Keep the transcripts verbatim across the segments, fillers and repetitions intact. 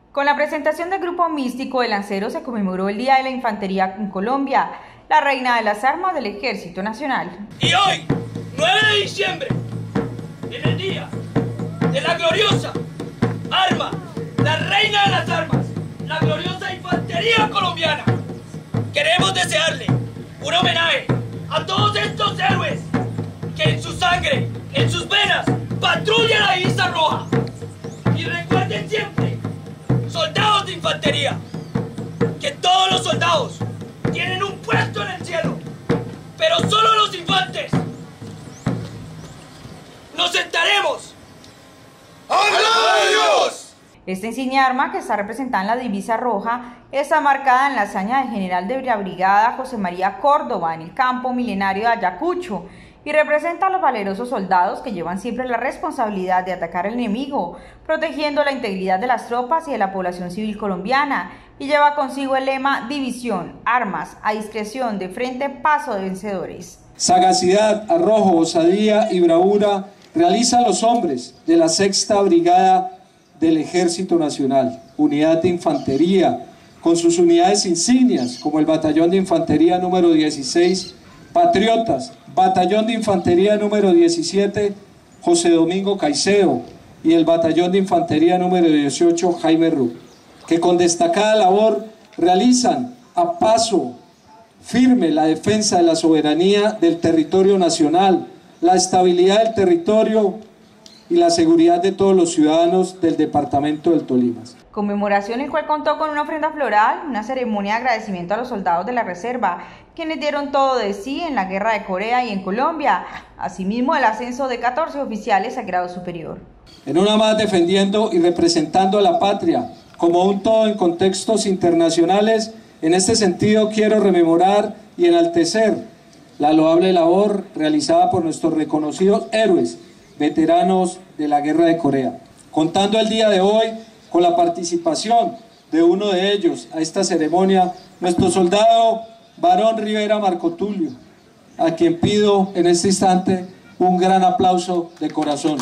Con la presentación del Grupo Místico de Lanceros se conmemoró el Día de la Infantería en Colombia, la reina de las armas del Ejército Nacional. Y hoy, nueve de diciembre, en el Día de la gloriosa arma, la reina de las armas, la gloriosa Infantería Colombiana, queremos desearle un homenaje a todos estos héroes que en su sangre, en sus venas, patrullan la divisa roja. Y recuerden siempre, soldados de infantería, que todos los soldados tienen un puesto en el cielo, pero solo los infantes nos sentaremos. ¡Adiós! Esta insignia arma, que está representada en la divisa roja, está marcada en la hazaña del general de la brigada José María Córdoba en el campo milenario de Ayacucho, y representa a los valerosos soldados que llevan siempre la responsabilidad de atacar al enemigo, protegiendo la integridad de las tropas y de la población civil colombiana, y lleva consigo el lema división, armas, a discreción, de frente, paso de vencedores. Sagacidad, arrojo, osadía y bravura realizan los hombres de la sexta brigada del Ejército Nacional, unidad de infantería, con sus unidades insignias, como el Batallón de Infantería número dieciséis, Patriotas, Batallón de Infantería número diecisiete, José Domingo Caicedo, y el Batallón de Infantería número dieciocho, Jaime Ru, que con destacada labor realizan a paso firme la defensa de la soberanía del territorio nacional, la estabilidad del territorio y la seguridad de todos los ciudadanos del departamento del Tolima. Conmemoración el cual contó con una ofrenda floral, una ceremonia de agradecimiento a los soldados de la reserva, quienes dieron todo de sí en la guerra de Corea y en Colombia, asimismo el ascenso de catorce oficiales a grado superior. En una más, defendiendo y representando a la patria como un todo en contextos internacionales, en este sentido quiero rememorar y enaltecer la loable labor realizada por nuestros reconocidos héroes, veteranos de la guerra de Corea, contando el día de hoy con la participación de uno de ellos a esta ceremonia, nuestro soldado Barón Rivera Marco Tulio, a quien pido en este instante un gran aplauso de corazón.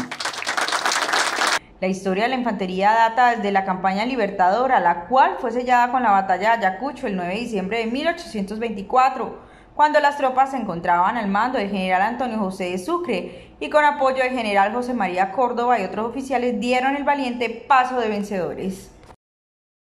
La historia de la infantería data desde la campaña libertadora, la cual fue sellada con la batalla de Ayacucho el nueve de diciembre de mil ochocientos veinticuatro, cuando las tropas se encontraban al mando del general Antonio José de Sucre y con apoyo del general José María Córdoba y otros oficiales dieron el valiente paso de vencedores.